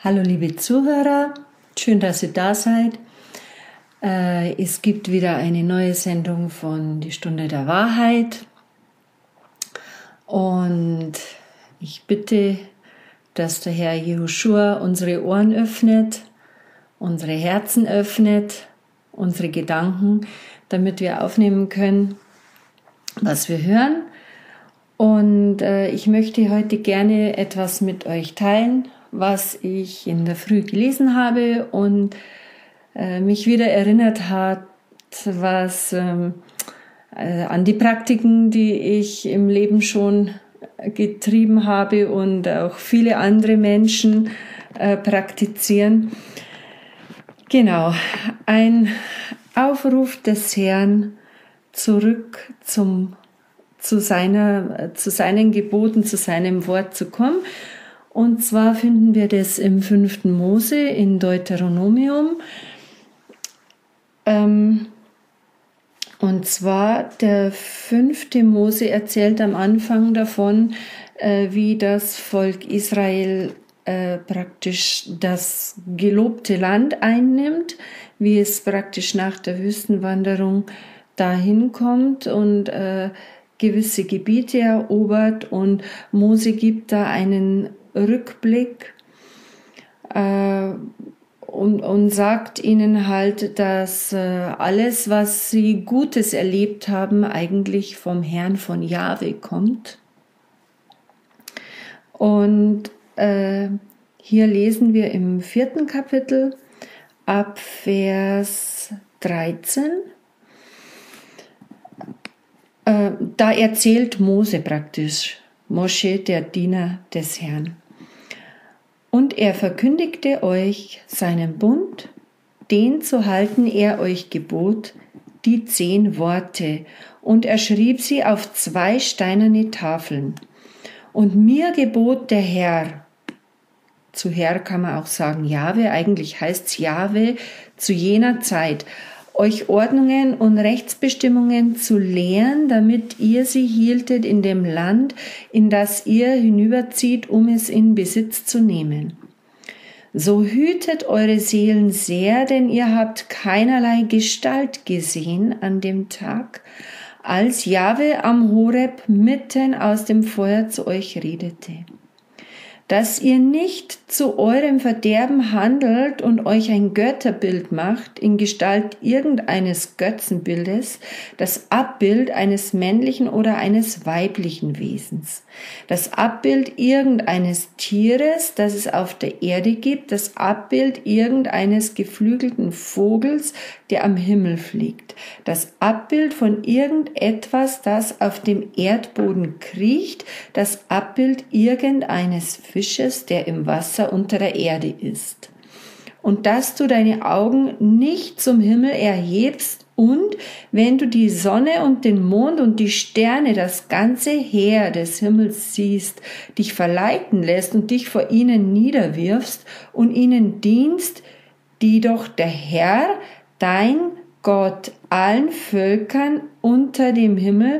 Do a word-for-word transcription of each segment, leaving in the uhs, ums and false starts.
Hallo liebe Zuhörer, schön, dass ihr da seid. Äh, es gibt wieder eine neue Sendung von Die Stunde der Wahrheit und ich bitte, dass der Herr Jehoschua unsere Ohren öffnet, unsere Herzen öffnet, unsere Gedanken, damit wir aufnehmen können, was wir hören. Und äh, ich möchte heute gerne etwas mit euch teilen, was ich in der Früh gelesen habe und äh, mich wieder erinnert hat, was ähm, äh, an die Praktiken, die ich im Leben schon getrieben habe und auch viele andere Menschen äh, praktizieren. Genau, ein Aufruf des Herrn zurück zum, zu, seiner, zu seinen Geboten, zu seinem Wort zu kommen. Und zwar finden wir das im fünften Mose in Deuteronomium. Ähm, und zwar der fünfte Mose erzählt am Anfang davon, äh, wie das Volk Israel äh, praktisch das gelobte Land einnimmt, wie es praktisch nach der Wüstenwanderung dahin kommt und äh, gewisse Gebiete erobert. Und Mose gibt da einen Rückblick äh, und, und sagt ihnen halt, dass äh, alles, was sie Gutes erlebt haben, eigentlich vom Herrn, von Jahwe kommt. Und äh, hier lesen wir im vierten Kapitel ab Vers dreizehn. Äh, da erzählt Mose praktisch, Mosche, der Diener des Herrn. Und er verkündigte euch seinen Bund, den zu halten er euch gebot, die zehn Worte, und er schrieb sie auf zwei steinerne Tafeln. Und mir gebot der Herr, zu Herr kann man auch sagen Jahwe, eigentlich heißt es Jahwe, zu jener Zeit, euch Ordnungen und Rechtsbestimmungen zu lehren, damit ihr sie hieltet in dem Land, in das ihr hinüberzieht, um es in Besitz zu nehmen. So hütet eure Seelen sehr, denn ihr habt keinerlei Gestalt gesehen an dem Tag, als Jahwe am Horeb mitten aus dem Feuer zu euch redete. Dass ihr nicht zu eurem Verderben handelt und euch ein Götterbild macht in Gestalt irgendeines Götzenbildes, das Abbild eines männlichen oder eines weiblichen Wesens, das Abbild irgendeines Tieres, das es auf der Erde gibt, das Abbild irgendeines geflügelten Vogels, der am Himmel fliegt, das Abbild von irgendetwas, das auf dem Erdboden kriecht, das Abbild irgendeines Fisches, der im Wasser unter der Erde ist. Und dass du deine Augen nicht zum Himmel erhebst und, wenn du die Sonne und den Mond und die Sterne, das ganze Heer des Himmels siehst, dich verleiten lässt und dich vor ihnen niederwirfst und ihnen dienst, die doch der Herr, dein Gott, allen Völkern unter dem Himmel,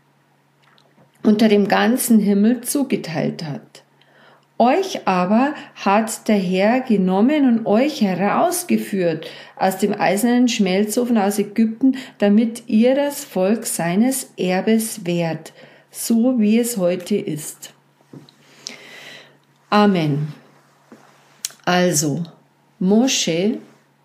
unter dem ganzen Himmel zugeteilt hat. Euch aber hat der Herr genommen und euch herausgeführt aus dem eisernen Schmelzofen aus Ägypten, damit ihr das Volk seines Erbes wärt, so wie es heute ist. Amen. Also, Mosche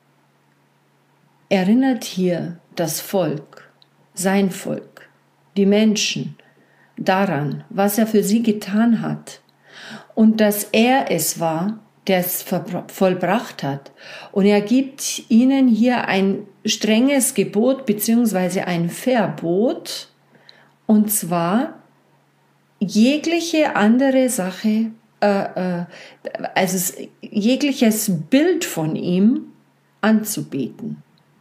erinnert hier das Volk, sein Volk, die Menschen daran, was er für sie getan hat und dass er es war, der es vollbracht hat. Und er gibt ihnen hier ein strenges Gebot beziehungsweise ein Verbot, und zwar jegliche andere Sache, äh, äh, also jegliches Bild von ihm anzubeten.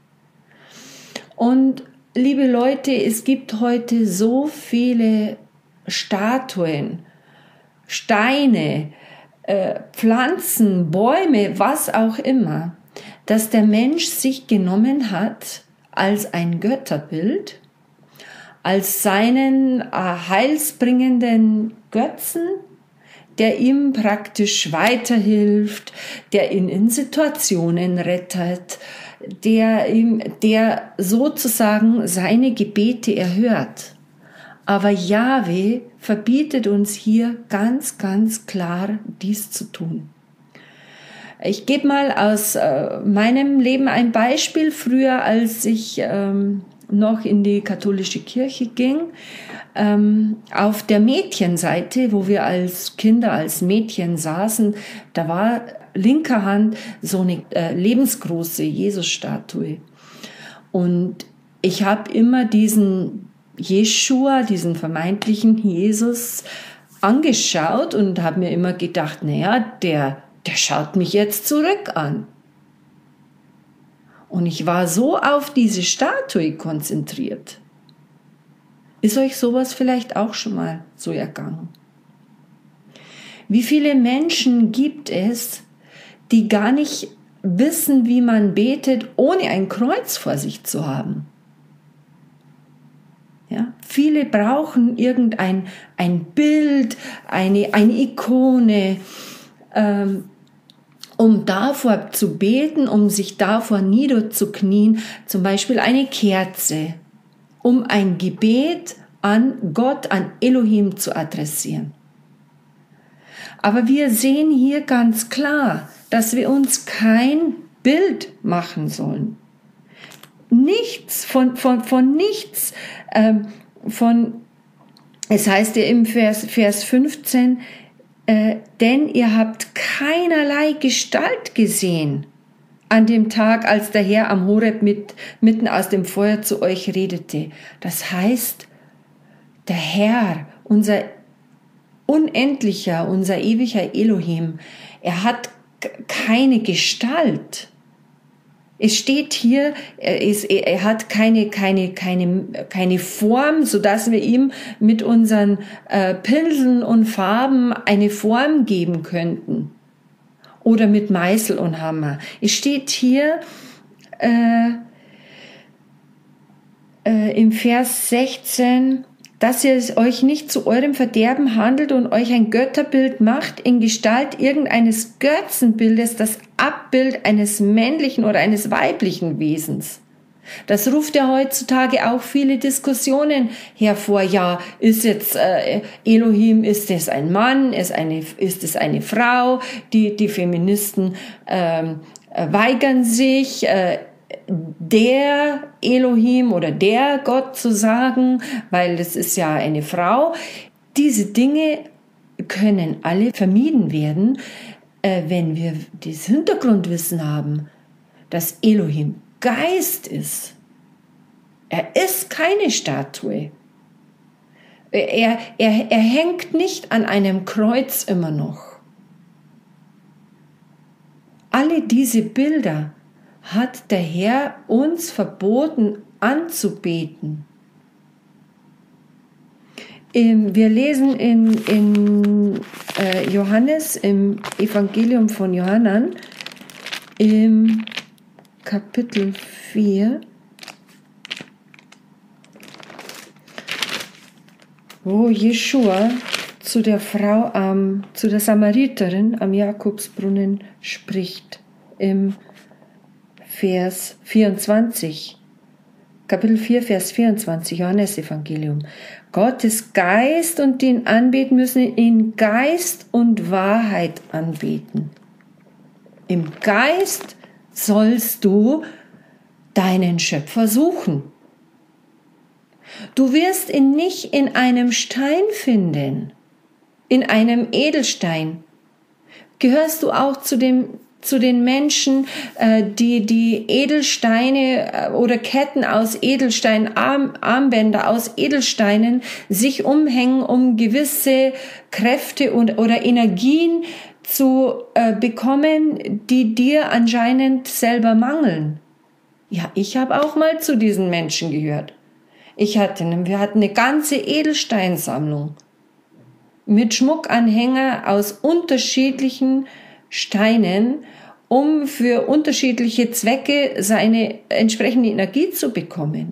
Und liebe Leute, es gibt heute so viele Statuen, Steine, äh, Pflanzen, Bäume, was auch immer, dass der Mensch sich genommen hat als ein Götterbild, als seinen äh, heilsbringenden Götzen, der ihm praktisch weiterhilft, der ihn in Situationen rettet, der ihm, der sozusagen seine Gebete erhört. Aber Jahwe verbietet uns hier ganz, ganz klar, dies zu tun. Ich gebe mal aus äh, meinem Leben ein Beispiel. Früher, als ich ähm, noch in die katholische Kirche ging, ähm, auf der Mädchenseite, wo wir als Kinder, als Mädchen saßen, da war linker Hand so eine äh, lebensgroße Jesusstatue. Und ich habe immer diesen Jeschua, diesen vermeintlichen Jesus, angeschaut und habe mir immer gedacht, naja, der Der schaut mich jetzt zurück an. Und ich war so auf diese Statue konzentriert. Ist euch sowas vielleicht auch schon mal so ergangen? Wie viele Menschen gibt es, die gar nicht wissen, wie man betet, ohne ein Kreuz vor sich zu haben? Ja, viele brauchen irgendein ein Bild, eine, eine Ikone, ähm, um davor zu beten, um sich davor niederzuknien, zum Beispiel eine Kerze, um ein Gebet an Gott, an Elohim zu adressieren. Aber wir sehen hier ganz klar, dass wir uns kein Bild machen sollen. Nichts, von, von, von nichts, ähm, von, es heißt ja im Vers, Vers fünfzehn, Äh, denn ihr habt keinerlei Gestalt gesehen an dem Tag, als der Herr am Horeb mit, mitten aus dem Feuer zu euch redete. Das heißt, der Herr, unser unendlicher, unser ewiger Elohim, er hat keine Gestalt. Es steht hier, er, ist, er hat keine, keine, keine, keine Form, sodass wir ihm mit unseren äh, Pinseln und Farben eine Form geben könnten. Oder mit Meißel und Hammer. Es steht hier äh, äh, im Vers sechzehn, dass ihr es euch nicht zu eurem Verderben handelt und euch ein Götterbild macht in Gestalt irgendeines Götzenbildes, das Abbild eines männlichen oder eines weiblichen Wesens. Das ruft ja heutzutage auch viele Diskussionen hervor. Ja, ist jetzt äh, Elohim, ist es ein Mann, ist, eine, ist es eine Frau? Die, die Feministen ähm, weigern sich, äh, der Elohim oder der Gott zu sagen, weil das ist ja eine Frau. Diese Dinge können alle vermieden werden, äh, wenn wir das Hintergrundwissen haben, dass Elohim Geist ist. Er ist keine Statue. Er, er, er hängt nicht an einem Kreuz immer noch. Alle diese Bilder hat der Herr uns verboten anzubeten. Wir lesen in, in äh, Johannes, im Evangelium von Johannan, im Kapitel vier, wo Jeschua zu der Frau, am, zu der Samariterin am Jakobsbrunnen spricht, im Vers vierundzwanzig, Kapitel vier, Vers vierundzwanzig, Johannes Evangelium. Gott ist Geist und ihn anbeten müssen in Geist und Wahrheit anbeten. Im Geist sollst du deinen Schöpfer suchen. Du wirst ihn nicht in einem Stein finden, in einem Edelstein. Gehörst du auch zu dem zu den Menschen, die die Edelsteine oder Ketten aus Edelsteinen, Arm, Armbänder aus Edelsteinen sich umhängen, um gewisse Kräfte und, oder Energien zu äh, bekommen, die dir anscheinend selber mangeln. Ja, ich habe auch mal zu diesen Menschen gehört. Ich hatte, wir hatten eine ganze Edelsteinsammlung mit Schmuckanhänger aus unterschiedlichen Steinen, um für unterschiedliche Zwecke seine entsprechende Energie zu bekommen.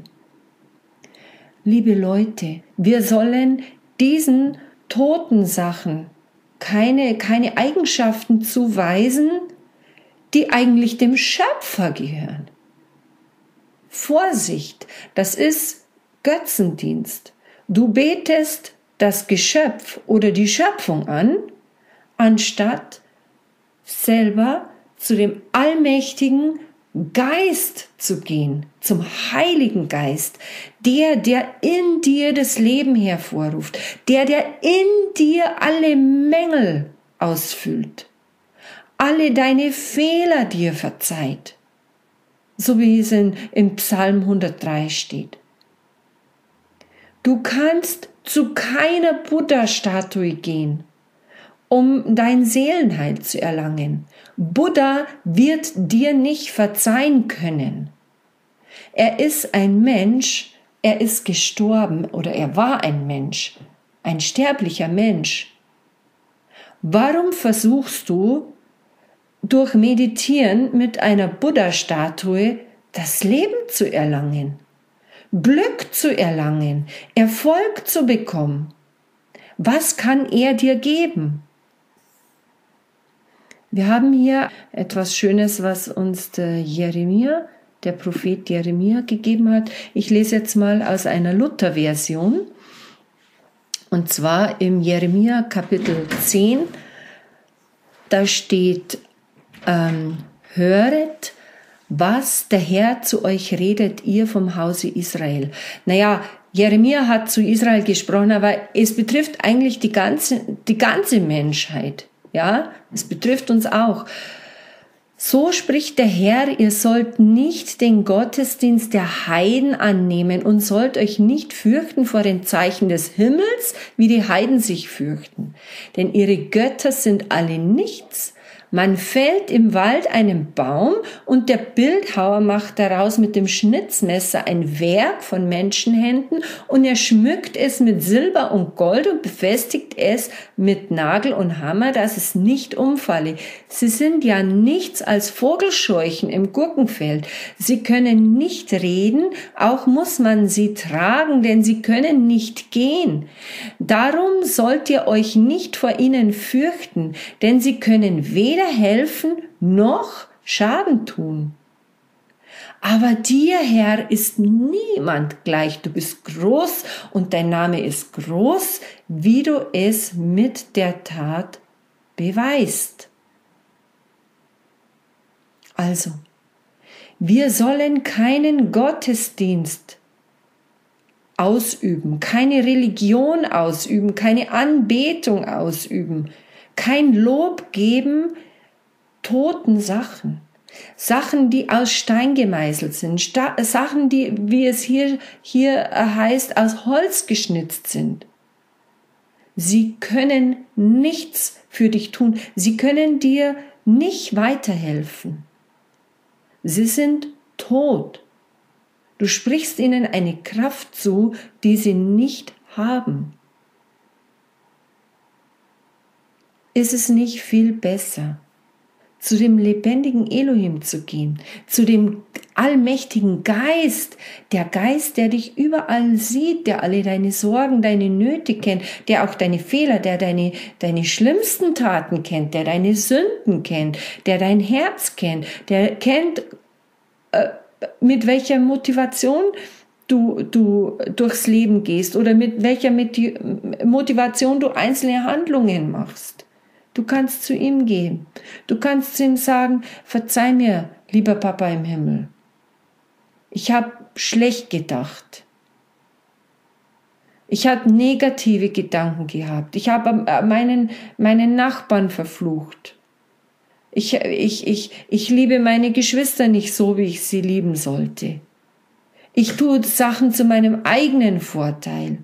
Liebe Leute, wir sollen diesen toten Sachen keine, keine Eigenschaften zuweisen, die eigentlich dem Schöpfer gehören. Vorsicht, das ist Götzendienst. Du betest das Geschöpf oder die Schöpfung an, anstatt selber zu dem allmächtigen Geist zu gehen, zum Heiligen Geist, der, der in dir das Leben hervorruft, der, der in dir alle Mängel ausfüllt, alle deine Fehler dir verzeiht, so wie es in, in Psalm hundertdrei steht. Du kannst zu keiner Buddha-Statue gehen, um dein Seelenheil zu erlangen. Buddha wird dir nicht verzeihen können. Er ist ein Mensch, er ist gestorben oder er war ein Mensch, ein sterblicher Mensch. Warum versuchst du, durch Meditieren mit einer Buddha-Statue das Leben zu erlangen, Glück zu erlangen, Erfolg zu bekommen? Was kann er dir geben? Wir haben hier etwas Schönes, was uns der Jeremia, der Prophet Jeremia gegeben hat. Ich lese jetzt mal aus einer Luther-Version. Und zwar im Jeremia Kapitel zehn. Da steht, ähm, höret, was der Herr zu euch redet, ihr vom Hause Israel. Naja, Jeremia hat zu Israel gesprochen, aber es betrifft eigentlich die ganze, die ganze Menschheit. Ja, es betrifft uns auch. So spricht der Herr, ihr sollt nicht den Gottesdienst der Heiden annehmen und sollt euch nicht fürchten vor den Zeichen des Himmels, wie die Heiden sich fürchten. Denn ihre Götter sind alle nichts. Man fällt im Wald einen Baum und der Bildhauer macht daraus mit dem Schnitzmesser ein Werk von Menschenhänden und er schmückt es mit Silber und Gold und befestigt es mit Nagel und Hammer, dass es nicht umfalle. Sie sind ja nichts als Vogelscheuchen im Gurkenfeld. Sie können nicht reden, auch muss man sie tragen, denn sie können nicht gehen. Darum sollt ihr euch nicht vor ihnen fürchten, denn sie können weder helfen noch Schaden tun. Aber dir, Herr, ist niemand gleich. Du bist groß und dein Name ist groß, wie du es mit der Tat beweist. Also, wir sollen keinen Gottesdienst ausüben, keine Religion ausüben, keine Anbetung ausüben, kein Lob geben toten Sachen, Sachen, die aus Stein gemeißelt sind, Sta- Sachen, die, wie es hier, hier heißt, aus Holz geschnitzt sind. Sie können nichts für dich tun. Sie können dir nicht weiterhelfen. Sie sind tot. Du sprichst ihnen eine Kraft zu, die sie nicht haben. Ist es nicht viel besser, zu dem lebendigen Elohim zu gehen, zu dem allmächtigen Geist, der Geist, der dich überall sieht, der alle deine Sorgen, deine Nöte kennt, der auch deine Fehler, der deine, deine schlimmsten Taten kennt, der deine Sünden kennt, der dein Herz kennt, der kennt, äh, mit welcher Motivation du, du durchs Leben gehst oder mit welcher Motivation du einzelne Handlungen machst. Du kannst zu ihm gehen. Du kannst ihm sagen, verzeih mir, lieber Papa im Himmel. Ich habe schlecht gedacht. Ich habe negative Gedanken gehabt. Ich habe meinen, meinen Nachbarn verflucht. Ich, ich, ich, ich liebe meine Geschwister nicht so, wie ich sie lieben sollte. Ich tue Sachen zu meinem eigenen Vorteil.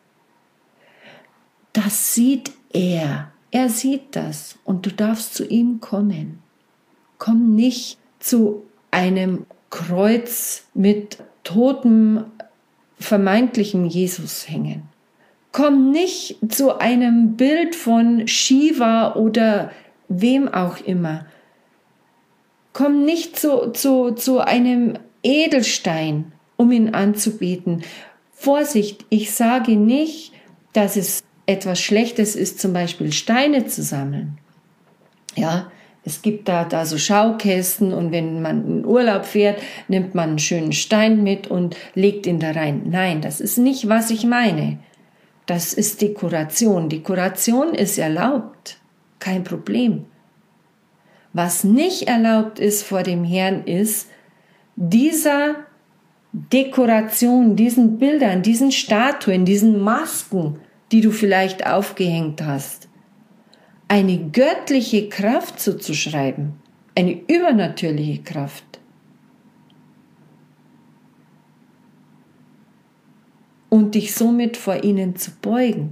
Das sieht er. Er sieht das und du darfst zu ihm kommen. Komm nicht zu einem Kreuz mit totem, vermeintlichem Jesus hängen. Komm nicht zu einem Bild von Shiva oder wem auch immer. Komm nicht zu, zu, zu einem Edelstein, um ihn anzubeten. Vorsicht, ich sage nicht, dass es etwas Schlechtes ist, zum Beispiel Steine zu sammeln. Ja, es gibt da, da so Schaukästen und wenn man in Urlaub fährt, nimmt man einen schönen Stein mit und legt ihn da rein. Nein, das ist nicht, was ich meine. Das ist Dekoration. Dekoration ist erlaubt, kein Problem. Was nicht erlaubt ist vor dem Herrn ist, dieser Dekoration, diesen Bildern, diesen Statuen, diesen Masken, die du vielleicht aufgehängt hast, eine göttliche Kraft zuzuschreiben, eine übernatürliche Kraft. Und dich somit vor ihnen zu beugen.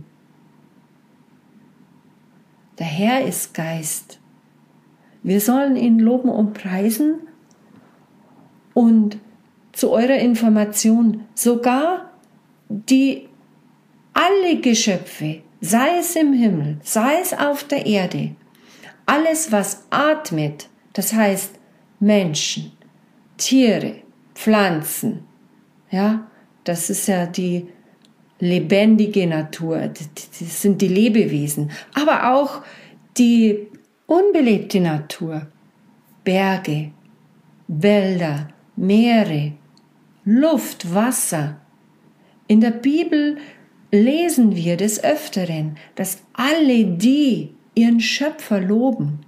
Der Herr ist Geist. Wir sollen ihn loben und preisen und zu eurer Information, sogar die alle Geschöpfe, sei es im Himmel, sei es auf der Erde, alles was atmet, das heißt Menschen, Tiere, Pflanzen, ja, das ist ja die lebendige Natur, das sind die Lebewesen, aber auch die unbelebte Natur, Berge, Wälder, Meere, Luft, Wasser. In der Bibel lesen wir des Öfteren, dass alle die ihren Schöpfer loben.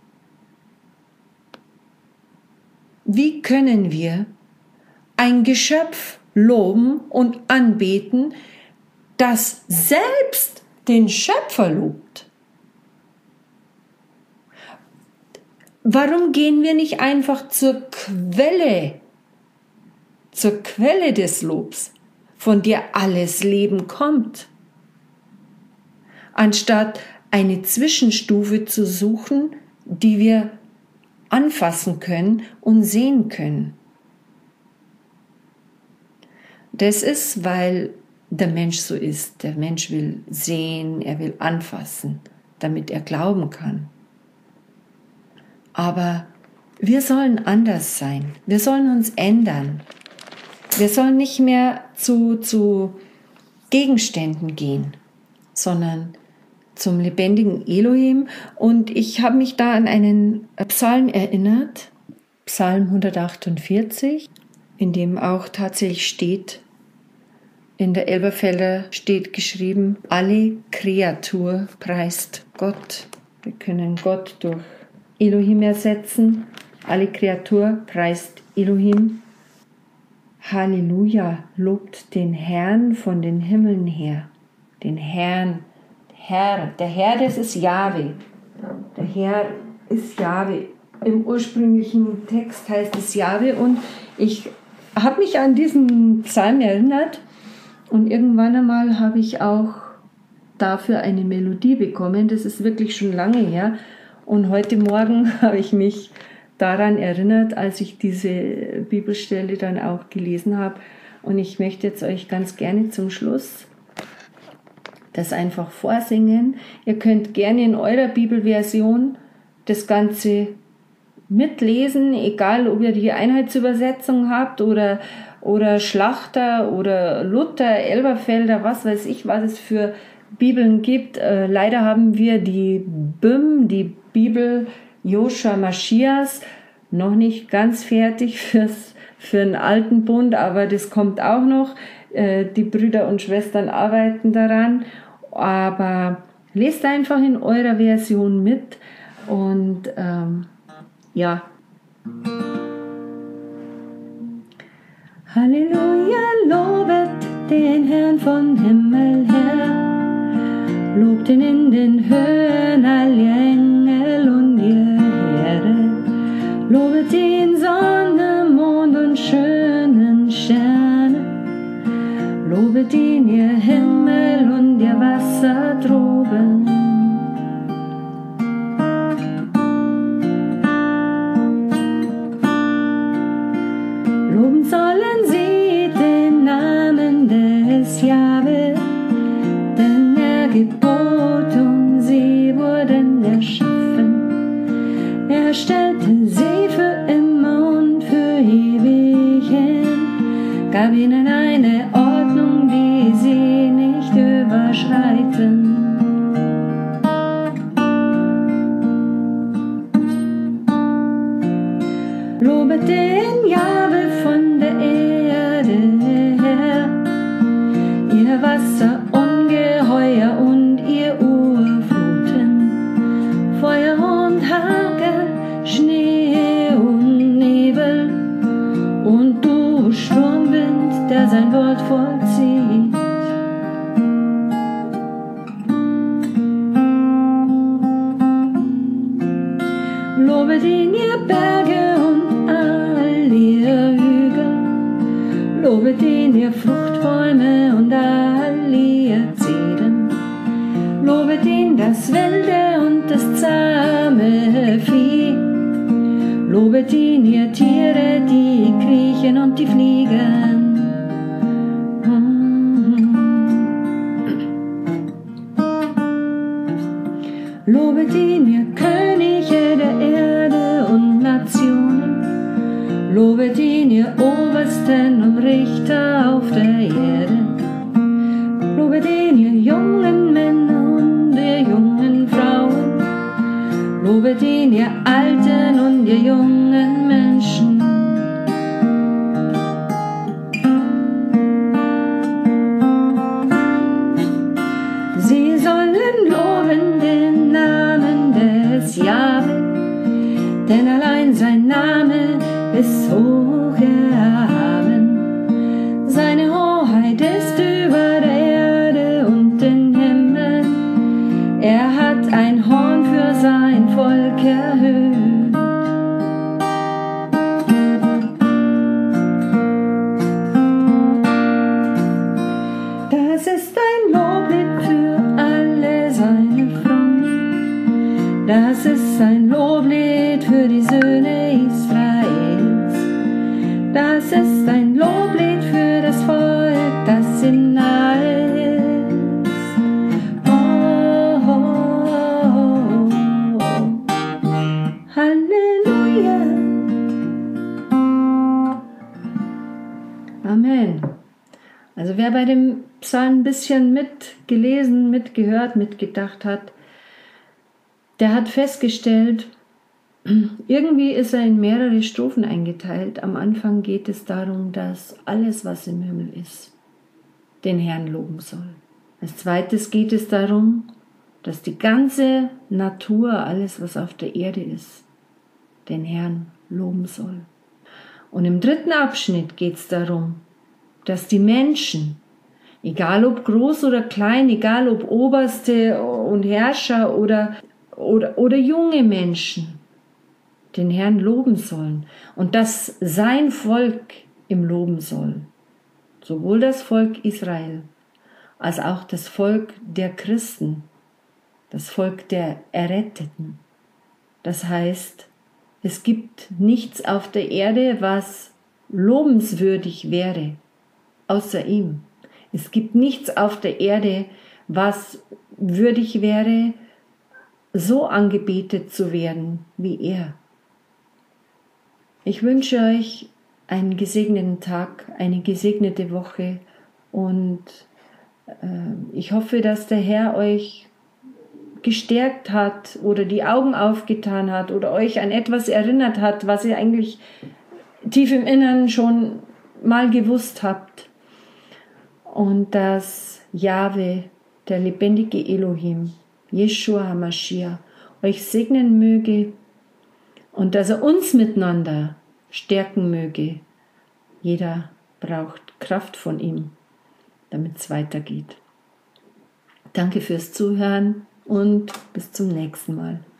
Wie können wir ein Geschöpf loben und anbeten, das selbst den Schöpfer lobt? Warum gehen wir nicht einfach zur Quelle, zur Quelle des Lobs, von der alles Leben kommt, anstatt eine Zwischenstufe zu suchen, die wir anfassen können und sehen können? Das ist, weil der Mensch so ist. Der Mensch will sehen, er will anfassen, damit er glauben kann. Aber wir sollen anders sein. Wir sollen uns ändern. Wir sollen nicht mehr zu, zu Gegenständen gehen, sondern zum lebendigen Elohim. Und ich habe mich da an einen Psalm erinnert, Psalm hundertachtundvierzig, in dem auch tatsächlich steht, in der Elberfelder steht geschrieben, alle Kreatur preist Gott. Wir können Gott durch Elohim ersetzen. Alle Kreatur preist Elohim. Halleluja, lobt den Herrn von den Himmeln her. Den Herrn, Herr, der Herr, das ist Jahwe. Der Herr ist Jahwe. Im ursprünglichen Text heißt es Jahwe und ich habe mich an diesen Psalm erinnert und irgendwann einmal habe ich auch dafür eine Melodie bekommen. Das ist wirklich schon lange her. Und heute Morgen habe ich mich daran erinnert, als ich diese Bibelstelle dann auch gelesen habe. Und ich möchte jetzt euch ganz gerne zum Schluss das einfach vorsingen. Ihr könnt gerne in eurer Bibelversion das Ganze mitlesen, egal ob ihr die Einheitsübersetzung habt oder, oder Schlachter oder Luther, Elberfelder, was weiß ich, was es für Bibeln gibt. Äh, leider haben wir die B I M, die Bibel Joshua Maschias, noch nicht ganz fertig fürs, für den alten Bund, aber das kommt auch noch. Äh, die Brüder und Schwestern arbeiten daran, aber lest einfach in eurer Version mit und ähm, ja. Halleluja, lobet den Herrn von Himmel her, lobt ihn in den Höhen, all ihr Engel und ihr Heere, lobet ihn Sonne, Mond und schönen Sterne, lobet ihn ihr Himmel und ihr Wasser droben. Loben sollen sie den Namen des Jahwe, denn er gebot und sie wurden erschaffen. Er stellte sie für immer und für ewig hin, gab ihnen eine Ordnung, die sie nicht überschreiten. Lobet den Jahwe von der Erde her, ihr Wasser ungeheuer und ihr Urfluten, Feuer und Hagel, Schnee und Nebel, und du Sturmwind, der sein Wort vollzieht. Lobet ihn, ihr Berge und all ihr Hügel, lobet ihn, ihr Fruchtbäume und all ihr Zedern, lobet ihn, das Wilde und das zahme Vieh, lobet ihn, ihr Tiere, die kriechen und die fliegen. Lobet ihn, ihr Könige der Erde und Nationen, lobet ihn, ihr Obersten und Richter auf der Erde, lobet ihn, ihr jungen Männer und ihr jungen Frauen, lobet ihn, ihr Alten und ihr jungen Menschen. Sie sollen loben den Namen des Jahwe, denn allein sein Name ist hoch erhaben. Seine Hoheit ist über der Erde und den Himmel. Er hat ein Horn für sein Volk erhöht. Das ist ein Loblied für alle seine Frommen. Das ist ein Loblied für die Söhne Israels. Das ist ein Loblied für das Volk, das ihm nahe ist. Oh, oh, oh, oh. Halleluja. Amen. Also wer bei dem Psalm ein bisschen mitgelesen, mitgehört, mitgedacht hat, der hat festgestellt, irgendwie ist er in mehrere Strophen eingeteilt. Am Anfang geht es darum, dass alles, was im Himmel ist, den Herrn loben soll. Als zweites geht es darum, dass die ganze Natur, alles, was auf der Erde ist, den Herrn loben soll. Und im dritten Abschnitt geht es darum, dass die Menschen, egal ob groß oder klein, egal ob Oberste und Herrscher oder, oder, oder junge Menschen, den Herrn loben sollen und dass sein Volk ihm loben soll. Sowohl das Volk Israel als auch das Volk der Christen, das Volk der Erretteten. Das heißt, es gibt nichts auf der Erde, was lobenswürdig wäre, außer ihm. Es gibt nichts auf der Erde, was würdig wäre, so angebetet zu werden wie er. Ich wünsche euch einen gesegneten Tag, eine gesegnete Woche und äh, ich hoffe, dass der Herr euch gestärkt hat oder die Augen aufgetan hat oder euch an etwas erinnert hat, was ihr eigentlich tief im Inneren schon mal gewusst habt. Und dass Jahwe, der lebendige Elohim, Jeshua HaMashiach, euch segnen möge und dass er uns miteinander stärken möge. Jeder braucht Kraft von ihm, damit es weitergeht. Danke fürs Zuhören und bis zum nächsten Mal.